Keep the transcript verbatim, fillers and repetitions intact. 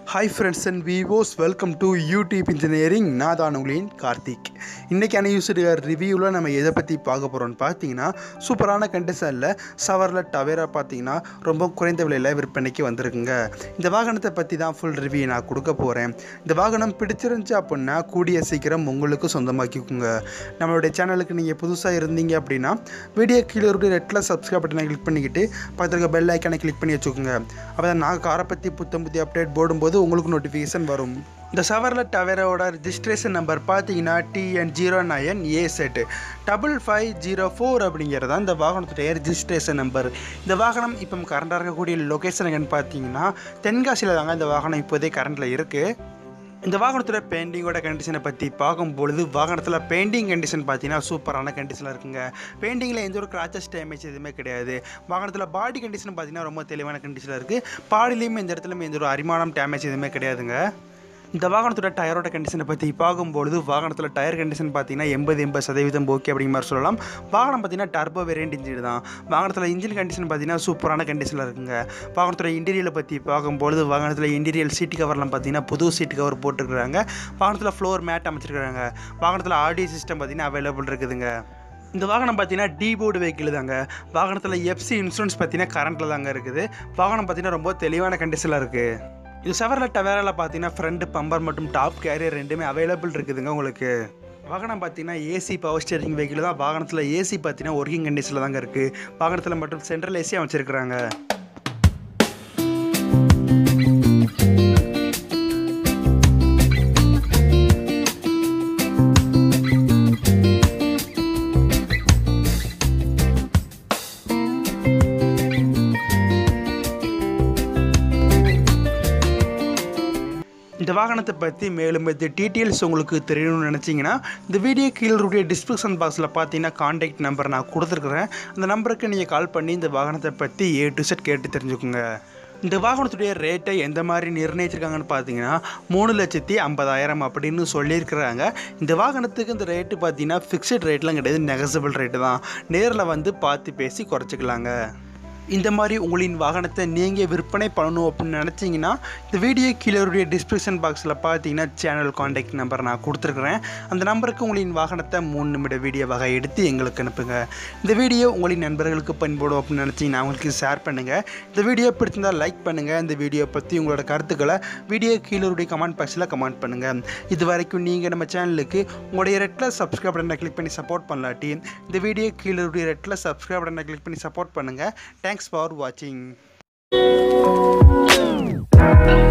Hi friends and viewers, welcome to YouTube Engineering. நான் தான் உங்களின் கார்த்திக். இன்றைக்கான யூஸ்டு ரிவ்யூவில் நம்ம எதை பற்றி பார்க்க போகிறோம்னு பார்த்தீங்கன்னா, சூப்பரான கண்டிஷனில் சவர்லெட் டவேரா பார்த்தீங்கன்னா ரொம்ப குறைந்த விலையில் விற்பனைக்கு வந்திருக்குங்க. இந்த வாகனத்தை பற்றி தான் ஃபுல் ரிவ்யூ நான் கொடுக்க போகிறேன். இந்த வாகனம் பிடிச்சிருந்துச்சு அப்படின்னா கூடிய சீக்கிரம் உங்களுக்கு சொந்தமாக்கிக்குங்க. நம்மளுடைய சேனலுக்கு நீங்கள் புதுசாக இருந்தீங்க அப்படின்னா வீடியோ கீழே இருக்கிற ரெட்டில் சப்ஸ்கிரைப் பட்டனை கிளிக் பண்ணிக்கிட்டு பக்கத்தில் பெல் ஐக்கானை கிளிக் பண்ணி வச்சுக்கோங்க. அப்போ தான் நான் காரை பற்றி புத்தம் புதிய அப்டேட் போடும்போது உங்களுக்கு நோட்டிஃபிகேஷன் வரும். இந்த சவர்லெட் டவேராவோட ரிஜிஸ்ட்ரேஷன் நம்பர் பார்த்தீங்கன்னா TN zero nine A Z double five zero four அப்படிங்கிறது தான் இந்த வாகனத்துடைய ரிஜிஸ்ட்ரேஷன் நம்பர். இந்த வாகனம் இப்போ கரண்டாக இருக்கக்கூடிய லொக்கேஷன் எங்கன்னு பார்த்தீங்கன்னா தென்காசியில் தாங்க இந்த வாகனம் இப்போதே கரண்டில் இருக்குது. இந்த வாகனத்தோட பெயிண்டிங்கோட கண்டிஷனை பற்றி பார்க்கும்பொழுது வாகனத்தில் பெயிண்டிங் கண்டிஷன் பார்த்தீங்கன்னா சூப்பரான கண்டிஷனில் இருக்குங்க. பெயிண்டிங்கில் எந்த ஒரு கிராச்சஸ் டேமேஜ் எதுவுமே கிடையாது. வாகனத்தில் பாடி கண்டிஷன் பார்த்தீங்கன்னா ரொம்ப தெளிவான கண்டிஷனில் இருக்குது. பாடிலையும் எந்த இடத்துலையும் எந்த ஒரு அரிமானம் டேமேஜ் எதுவுமே கிடையாதுங்க. இந்த வாகனத்தோட டயரோட கண்டிஷனை பற்றி பார்க்கும்பொழுது வாகனத்தில் டயர் கண்டிஷன் பார்த்தீங்கன்னா எண்பது எண்பது சதவீதம் ஓகே அப்படிங்கிற மாதிரி சொல்லலாம். வாகனம் பார்த்தீங்கன்னா டர்போ வேரியன்ட் இன்ஜின் தான். வாகனத்தில் இன்ஜின் கண்டிஷன் பார்த்தீங்கன்னா சூப்பரான கண்டிஷனில் இருக்குங்க. வாகனத்தோட இன்டீரியலை பற்றி பார்க்கும்பொழுது வாகனத்தில் இன்டீரியல் சீட்டு கவர்லாம் பார்த்தீங்கன்னா புது சீட்டு கவர் போட்டுருக்குறாங்க. வாகனத்தில் ஃப்ளோர் மேட் அமைச்சிருக்கிறாங்க. வாகனத்தில் ஆடியோ சிஸ்டம் பார்த்தீங்கன்னா அவைலபிள் இருக்குதுங்க. இந்த வாகனம் பார்த்தீங்கன்னா டி போர்டு வெஹிக்கிள் தாங்க. வாகனத்தில் எஃப்சி இன்சூரன்ஸ் பார்த்தீங்கன்னா கரண்ட்டில் தாங்க இருக்குது. வாகனம் பார்த்தீங்கன்னா ரொம்ப தெளிவான கண்டிஷனில் இருக்குது. இது சவர்லெட் டவேராவில் பார்த்தீங்கன்னா ஃப்ரண்ட் பம்பர் மற்றும் டாப் கேரியர் ரெண்டுமே அவைலபிள் இருக்குதுங்க உங்களுக்கு. வாகனம் பார்த்தீங்கன்னா ஏசி பவர் ஸ்டேரிங் வெஹிக்கிள் தான். வாகனத்தில் ஏசி பார்த்தீங்கன்னா ஒர்க்கிங் கண்டிஷனில் தாங்க இருக்குது. வாகனத்தில் மட்டும் சென்ட்ரல் ஏசி அமைச்சிருக்கிறாங்க. இந்த வாகனத்தை பற்றி மேலும் இது டீட்டெயில்ஸ் உங்களுக்கு தெரியணும்னு நினச்சிங்கன்னா இந்த வீடியோ கீழே இருக்கிற டிஸ்கிரிப்ஷன் பாக்ஸில் பார்த்தீங்கன்னா கான்டாக்ட் நம்பர் நான் கொடுத்துருக்குறேன். அந்த நம்பருக்கு நீங்கள் கால் பண்ணி இந்த வாகனத்தை பற்றி ஏ டு செட் கேட்டு தெரிஞ்சுக்கோங்க. இந்த வாகனத்துடைய ரேட்டை எந்த மாதிரி நிர்ணயிச்சிருக்காங்கன்னு பார்த்தீங்கன்னா மூணு லட்சத்தி ஐம்பதாயிரம் அப்படின்னு சொல்லியிருக்கிறாங்க. இந்த வாகனத்துக்கு இந்த ரேட்டு பார்த்தீங்கன்னா ஃபிக்ஸட் ரேட்லாம் கிடையாது, நெகசபிள் ரேட்டு தான். நேரில் வந்து பார்த்து பேசி குறைச்சிக்கலாங்க. இந்த மாதிரி உங்களின் வாகனத்தை நீங்கள் விற்பனை பண்ணணும் அப்படின்னு நினச்சிங்கன்னா இந்த வீடியோ கீழே டிஸ்கிரிப்ஷன் பாக்ஸில் பார்த்தீங்கன்னா சேனல் கான்டாக்ட் நம்பர் நான் கொடுத்துருக்குறேன். அந்த நம்பருக்கு உங்களின் வாகனத்தை மூணு நிமிட வீடியோவாக எடுத்து எங்களுக்கு அனுப்புங்க. இந்த வீடியோ உங்களின் நண்பர்களுக்கு பயன்படும் அப்படின்னு நினச்சிங்கன்னா அவங்களுக்கு ஷேர் பண்ணுங்கள். இந்த வீடியோ பிடிச்சிருந்தால் லைக் பண்ணுங்கள். இந்த வீடியோ பற்றி உங்களோட கருத்துக்களை வீடியோ கீழே கமெண்ட் பாக்ஸில் கமெண்ட் பண்ணுங்கள். இது வரைக்கும் நீங்கள் நம்ம சேனலுக்கு உங்களுடைய ரெட்டில் சப்ஸ்கிரைப் பட்டனை கிளிக் பண்ணி சப்போர்ட் பண்ணலாட்டி இந்த வீடியோ கீழே ரெட்டில் சப்ஸ்கிரைப் பட்டனை கிளிக் பண்ணி சப்போர்ட் பண்ணுங்கள். Thanks for watching.